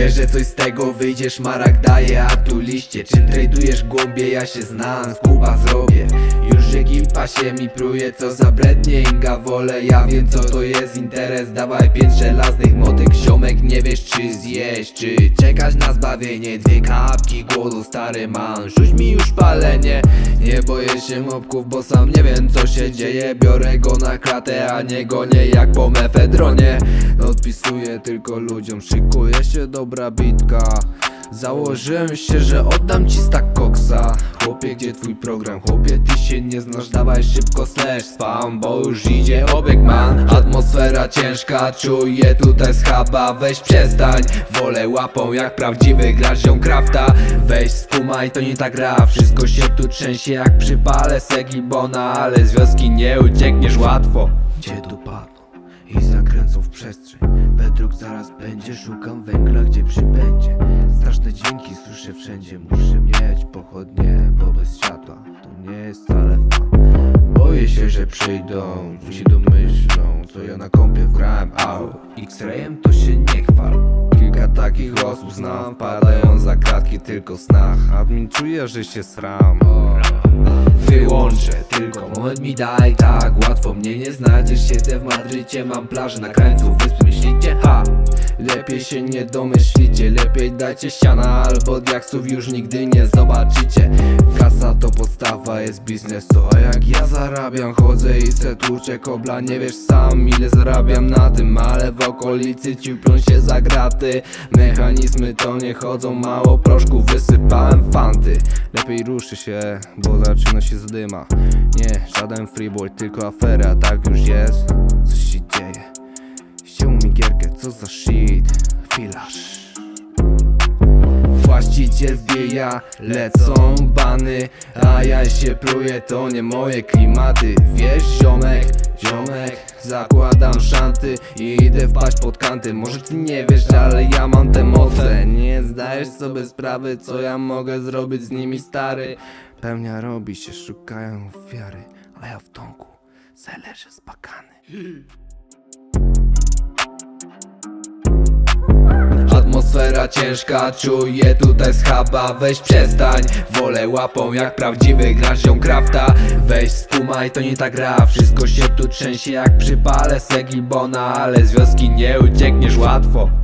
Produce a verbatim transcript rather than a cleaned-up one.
Wierzę, że coś z tego wyjdzie, szmarak daje, a tu liście. Czy tradujesz głąbie, ja się znam, Kuba zrobię. Już ekipa się mi pruje, co za brednie Inga wolę. Ja wiem co to jest interes, dawaj pięć żelaznych motyk. Ziomek nie wiesz czy zjeść, czy czekać na zbawienie. Dwie kapki głodu stary man, rzuć mi już palenie. Nie boję się mobków, bo sam nie wiem co się dzieje. Biorę go na klatę, a nie gonię jak po mefedronie. Odpisuję tylko ludziom, szykuje się dobra bitka. Założyłem się, że oddam ci stack koksa. Chłopie, gdzie twój program? Chłopie, ty się nie znasz, dawaj szybko slash spam, bo już idzie obieg man. Atmosfera ciężka, czuję tutaj schaba. Weź przestań, wolę łapą jak prawdziwy gracz ziom crafta. Weź skumaj, to nie ta gra. Wszystko się tu trzęsie jak przypale segibona, ale z wioski nie uciekniesz łatwo. Gdzie tu padną i zakręcą w przestrzeń. Bedrock zaraz będzie, szukam węgla gdzie przybędzie. Straszne dźwięki słyszę wszędzie, muszę mieć pochodnie, bo bez światła to nie jest wcale fan. Boję się, że przyjdą, ci domyślą, co ja na kompie wgrałem, au. X-rayem to się nie chwal. Kilka takich osób znam, padają za kratki tylko w snach. Admin czuje, że się sram. Wyłączę, tylko moment mi daj, tak łatwo mnie nie znajdziesz. Siedzę w Madrycie, mam plażę na krańcu wyspy, myślicie? Ha! Lepiej się nie domyślicie, lepiej dajcie ściana, albo diaksów już nigdy nie zobaczycie. Kasa to podstawa, jest biznes, to a jak ja zarabiam, chodzę i se tłuczę kobla. Nie wiesz sam ile zarabiam na tym, ale w okolicy ciupią się za graty. Mechanizmy to nie chodzą, mało proszku wysypałem fanty. Lepiej ruszy się, bo zaczyna się zadyma. Nie, żaden freeboy, tylko afera, tak już jest. Co się dzieje? Ściął mi gierkę, co za shit. Chwilaż. Właściciel wbija, lecą bany, a ja się pluję, to nie moje klimaty. Wiesz ziomek, ziomek, zakładam szanty i idę wpaść pod kanty. Może ty nie wiesz, ale ja mam te moce. Nie zdajesz sobie sprawy, co ja mogę zrobić z nimi stary. Pełnia robi się, szukają ofiary, a ja w tomku se leżę spakany. Atmosfera ciężka, czuję tutaj schaba. Weź przestań, wolę łapą jak prawdziwy gracz ziom crafta. Weź skumaj, to nie ta gra. Wszystko się tu trzęsie jak przypale segibona, ale z wioski nie uciekniesz łatwo.